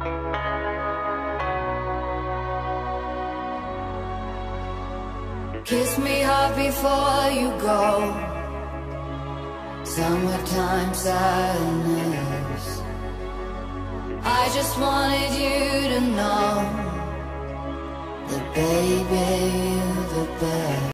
Kiss me hard before you go. Summertime sadness. I just wanted you to know that baby, you're the best.